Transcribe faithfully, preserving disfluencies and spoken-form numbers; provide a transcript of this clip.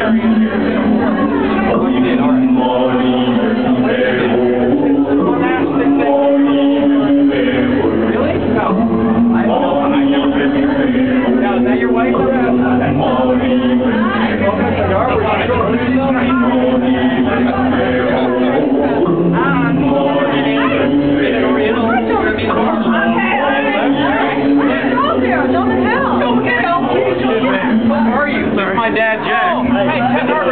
Oh, you did, all right. Really? No. I don't know. I've never been here. Now, is that your wife? Welcome to Darby. My dad, Jack. Oh, hey,